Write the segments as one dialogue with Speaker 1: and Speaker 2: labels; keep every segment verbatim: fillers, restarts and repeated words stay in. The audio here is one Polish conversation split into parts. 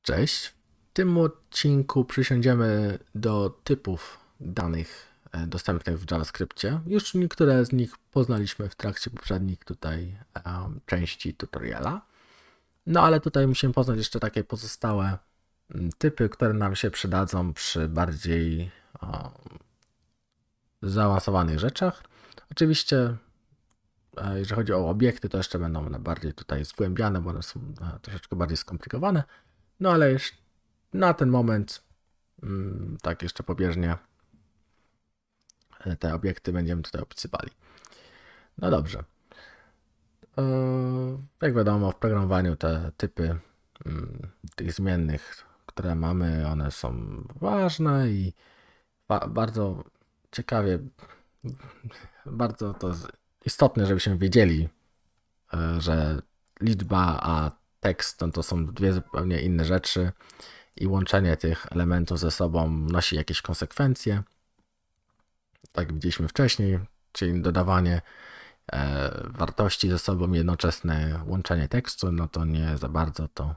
Speaker 1: Cześć. W tym odcinku przysiądziemy do typów danych e, dostępnych w JavaScriptie. Już niektóre z nich poznaliśmy w trakcie poprzednich tutaj um, części tutoriala. No ale tutaj musimy poznać jeszcze takie pozostałe m, typy, które nam się przydadzą przy bardziej um, zaawansowanych rzeczach. Oczywiście e, jeżeli chodzi o obiekty, to jeszcze będą one bardziej tutaj zgłębiane, bo one są e, troszeczkę bardziej skomplikowane. No ale już na ten moment, mm, tak jeszcze pobieżnie, te obiekty będziemy tutaj opisywali. No dobrze. E, Jak wiadomo, w programowaniu te typy mm, tych zmiennych, które mamy, one są ważne i ba bardzo ciekawie, bardzo to istotne, żebyśmy wiedzieli, e, że liczba a tekst no to są dwie zupełnie inne rzeczy i łączenie tych elementów ze sobą nosi jakieś konsekwencje. Tak jak widzieliśmy wcześniej, czyli dodawanie e, wartości ze sobą, jednoczesne łączenie tekstu, no to nie za bardzo to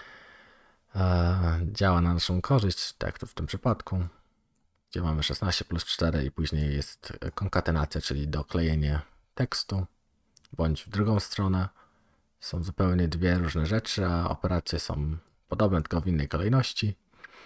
Speaker 1: e, działa na naszą korzyść, tak jak to w tym przypadku, gdzie mamy szesnaście plus cztery i później jest konkatenacja, czyli doklejenie tekstu, bądź w drugą stronę. Są zupełnie dwie różne rzeczy, a operacje są podobne, tylko w innej kolejności.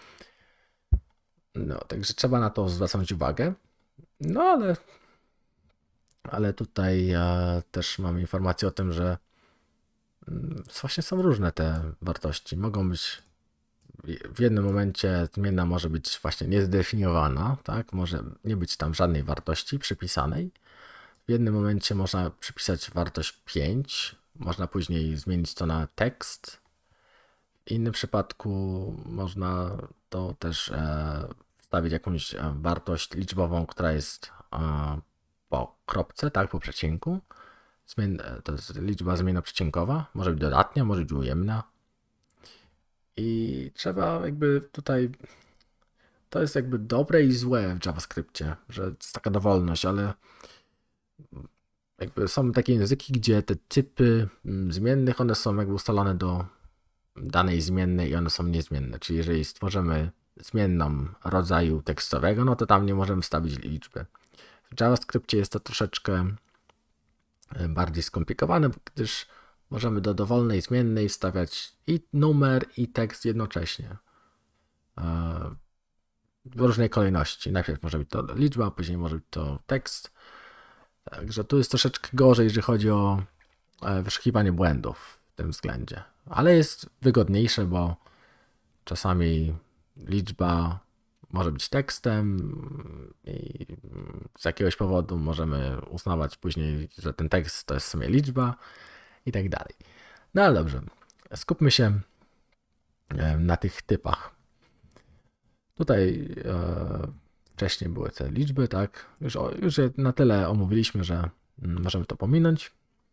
Speaker 1: No, także trzeba na to zwracać uwagę. No ale, ale tutaj e, też mam informację o tym, że mm, właśnie są różne te wartości. Mogą być w jednym momencie zmienna może być właśnie niezdefiniowana, tak? Może nie być tam żadnej wartości przypisanej. W jednym momencie można przypisać wartość pięć, można później zmienić to na tekst. W innym przypadku można to też e, wstawić jakąś wartość liczbową, która jest e, po kropce, tak, po przecinku. Zmien, to jest liczba zmiennoprzecinkowa, może być dodatnia, może być ujemna. I trzeba jakby tutaj, to jest jakby dobre i złe w JavaScriptie, że jest taka dowolność, ale jakby są takie języki, gdzie te typy zmiennych, one są jakby ustalone do danej zmiennej i one są niezmienne. Czyli jeżeli stworzymy zmienną rodzaju tekstowego, no to tam nie możemy wstawić liczby. W JavaScriptie jest to troszeczkę bardziej skomplikowane, gdyż możemy do dowolnej zmiennej wstawiać i numer, i tekst jednocześnie. W różnej kolejności. Najpierw może być to liczba, później może być to tekst. Także tu jest troszeczkę gorzej, jeżeli chodzi o wyszukiwanie błędów w tym względzie. Ale jest wygodniejsze, bo czasami liczba może być tekstem i z jakiegoś powodu możemy uznawać później, że ten tekst to jest w sumie liczba i tak dalej. No ale dobrze, skupmy się na tych typach. Tutaj e, wcześniej były te liczby, tak? Już, już je na tyle omówiliśmy, że możemy to pominąć.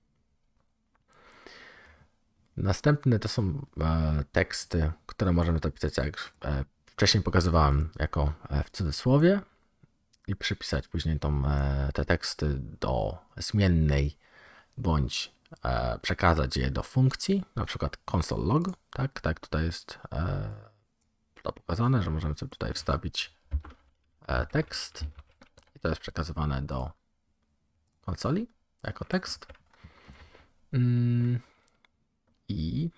Speaker 1: Następne to są e, teksty, które możemy zapisać, jak e, wcześniej pokazywałem, jako e, w cudzysłowie i przypisać później tą, e, te teksty do zmiennej bądź e, przekazać je do funkcji, na przykład console log, tak, tak tutaj jest e, to pokazane, że możemy sobie tutaj wstawić e, tekst i to jest przekazywane do konsoli jako tekst. Mm. I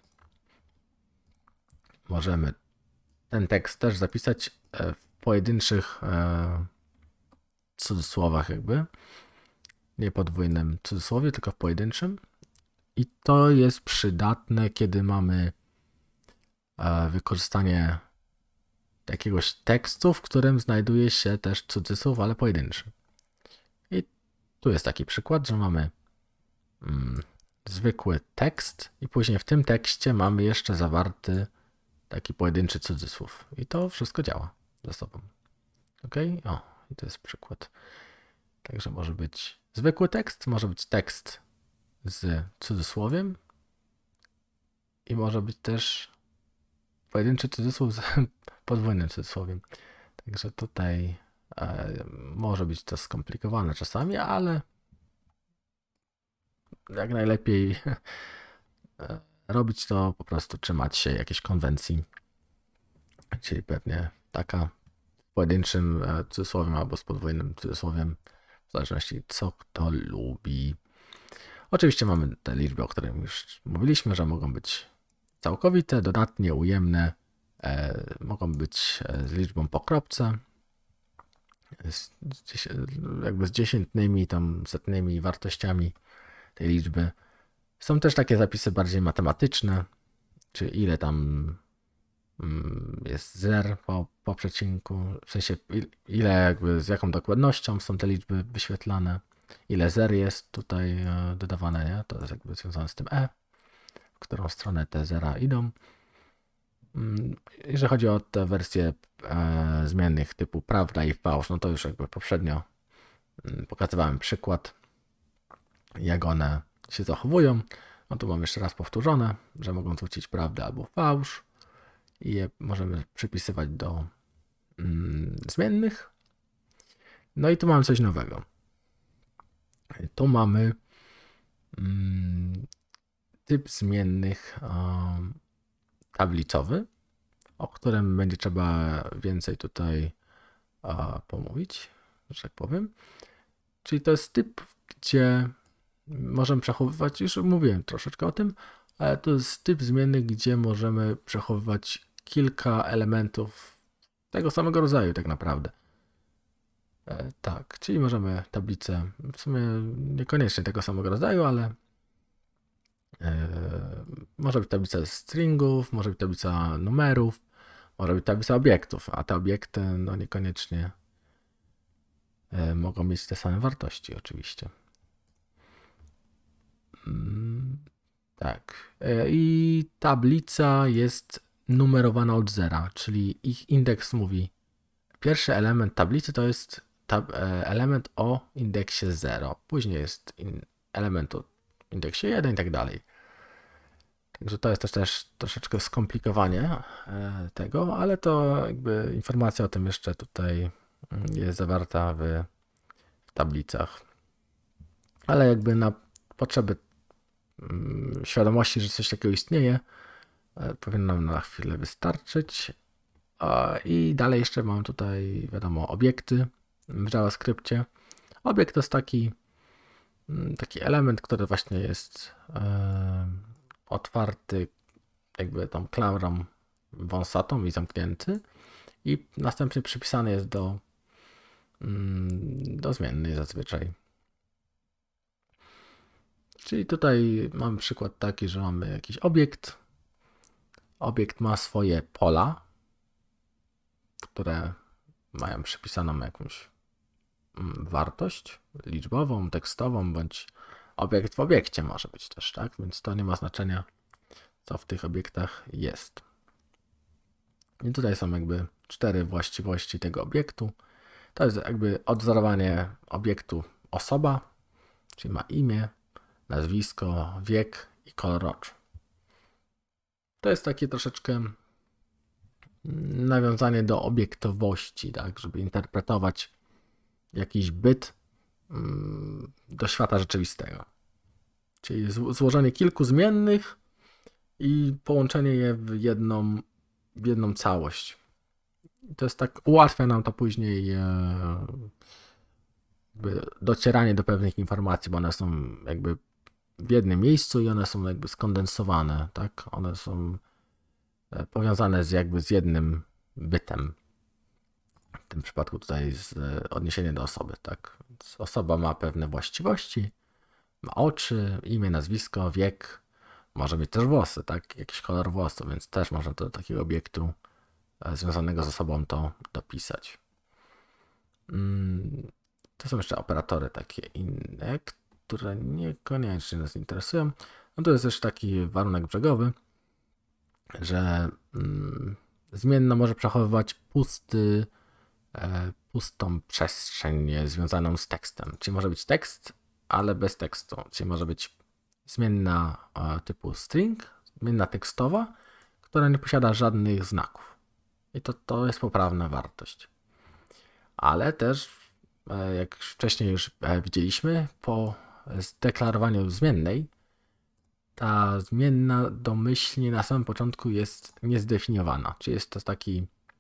Speaker 1: możemy ten tekst też zapisać w pojedynczych cudzysłowach jakby, nie podwójnym cudzysłowie, tylko w pojedynczym. I to jest przydatne, kiedy mamy wykorzystanie jakiegoś tekstu, w którym znajduje się też cudzysłów, ale pojedynczy. I tu jest taki przykład, że mamy mm, zwykły tekst i później w tym tekście mamy jeszcze zawarty taki pojedynczy cudzysłów. I to wszystko działa ze sobą. Ok? O, i to jest przykład. Także może być zwykły tekst, może być tekst z cudzysłowiem i może być też pojedynczy cudzysłów z podwójnym cudzysłowiem. Także tutaj e, może być to skomplikowane czasami, ale jak najlepiej robić to po prostu trzymać się jakiejś konwencji. czyli pewnie taka z pojedynczym cudzysłowiem albo z podwójnym cudzysłowiem, w zależności co kto lubi. Oczywiście mamy te liczby, o których już mówiliśmy, że mogą być całkowite, dodatnie, ujemne, e, mogą być z liczbą po kropce, z, jakby z dziesiętnymi, tam setnymi wartościami tej liczby. Są też takie zapisy bardziej matematyczne, czy ile tam jest zer po, po przecinku, w sensie ile jakby z jaką dokładnością są te liczby wyświetlane, ile zer jest tutaj dodawane, nie? To jest jakby związane z tym e, w którą stronę te zera idą. Jeżeli chodzi o te wersje e, zmiennych typu prawda i fałsz, no to już jakby poprzednio pokazywałem przykład, jak one się zachowują. No tu mam jeszcze raz powtórzone, że mogą zwrócić prawdę albo fałsz i je możemy przypisywać do mm, zmiennych. No i tu mamy coś nowego. Tu mamy mm, typ zmiennych um, tablicowy, o którym będzie trzeba więcej tutaj uh, pomówić, że tak powiem. Czyli to jest typ, gdzie możemy przechowywać, już mówiłem troszeczkę o tym, ale to jest typ zmienny, gdzie możemy przechowywać kilka elementów tego samego rodzaju tak naprawdę. E, tak, czyli możemy tablicę, w sumie niekoniecznie tego samego rodzaju, ale e, może być tablica stringów, może być tablica numerów, może być tablica obiektów, a te obiekty no niekoniecznie e, mogą mieć te same wartości oczywiście. Tak. I tablica jest numerowana od zera, czyli ich indeks mówi, pierwszy element tablicy to jest tab element o indeksie zero, później jest in element o indeksie jeden i tak dalej. Także to jest też, też troszeczkę skomplikowanie tego, ale to jakby informacja o tym jeszcze tutaj jest zawarta w, w tablicach. Ale jakby na potrzeby świadomości, że coś takiego istnieje, powinno nam na chwilę wystarczyć. I dalej jeszcze mam tutaj, wiadomo, obiekty w JavaScriptie. Obiekt to jest taki, taki element, który właśnie jest otwarty jakby tą klamrą wąsatą i zamknięty i następnie przypisany jest do, do zmiennej zazwyczaj. Czyli tutaj mamy przykład taki, że mamy jakiś obiekt. Obiekt ma swoje pola, które mają przypisaną jakąś wartość liczbową, tekstową, bądź obiekt w obiekcie może być też, tak? Więc to nie ma znaczenia, co w tych obiektach jest. I tutaj są jakby cztery właściwości tego obiektu. To jest jakby odwzorowanie obiektu osoba, czyli ma imię, nazwisko, wiek i kolor oczu. To jest takie troszeczkę nawiązanie do obiektowości, tak, żeby interpretować jakiś byt do świata rzeczywistego. Czyli złożenie kilku zmiennych i połączenie je w jedną, w jedną całość. To jest tak, ułatwia nam to później jakby docieranie do pewnych informacji, bo one są jakby w jednym miejscu i one są jakby skondensowane, tak? One są powiązane z jakby z jednym bytem. W tym przypadku tutaj jest odniesienie do osoby, tak? Więc osoba ma pewne właściwości, ma oczy, imię, nazwisko, wiek, może mieć też włosy, tak? Jakiś kolor włosów, więc też można to do takiego obiektu związanego z osobą to dopisać. To są jeszcze operatory takie inne, które niekoniecznie nas interesują. No to jest też taki warunek brzegowy, że mm, zmienna może przechowywać pusty, e, pustą przestrzeń związaną z tekstem. Czyli może być tekst, ale bez tekstu. Czyli może być zmienna e, typu string, zmienna tekstowa, która nie posiada żadnych znaków. I to, to jest poprawna wartość. Ale też, e, jak wcześniej już e, widzieliśmy, po zdeklarowaniu zmiennej, ta zmienna domyślnie na samym początku jest niezdefiniowana. Czyli jest to taki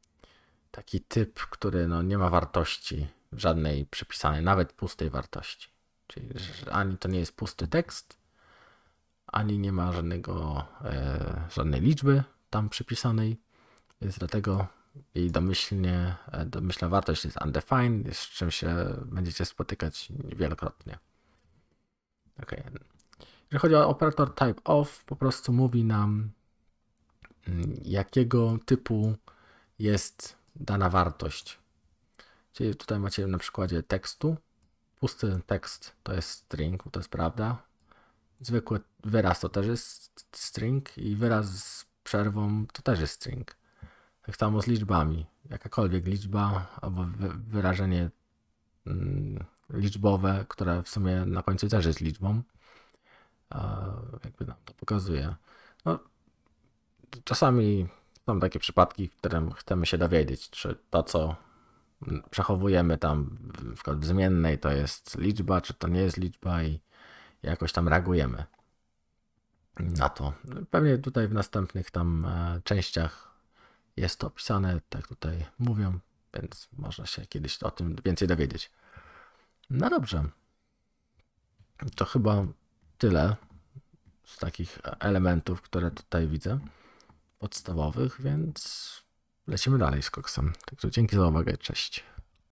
Speaker 1: taki typ, który no, nie ma wartości żadnej przypisanej, nawet pustej wartości. Czyli że ani to nie jest pusty tekst, ani nie ma żadnego, e, żadnej liczby tam przypisanej, więc dlatego jej domyślnie, domyślna wartość jest undefined, z czym się będziecie spotykać wielokrotnie. Ok. Jeżeli chodzi o operator type of, po prostu mówi nam, jakiego typu jest dana wartość. Czyli tutaj macie na przykładzie tekstu. Pusty tekst to jest string, to jest prawda. Zwykły wyraz to też jest string i wyraz z przerwą to też jest string. Tak samo z liczbami. Jakakolwiek liczba albo wyrażenie liczbowe, które w sumie na końcu też jest liczbą, jakby nam to pokazuje. No, czasami są takie przypadki, w którym chcemy się dowiedzieć, czy to, co przechowujemy tam na przykład w zmiennej, to jest liczba, czy to nie jest liczba i jakoś tam reagujemy na to. Pewnie tutaj w następnych tam częściach jest to opisane, tak tutaj mówią, więc można się kiedyś o tym więcej dowiedzieć. No dobrze. To chyba tyle z takich elementów, które tutaj widzę, podstawowych, więc lecimy dalej z koksem. Także dzięki za uwagę, cześć.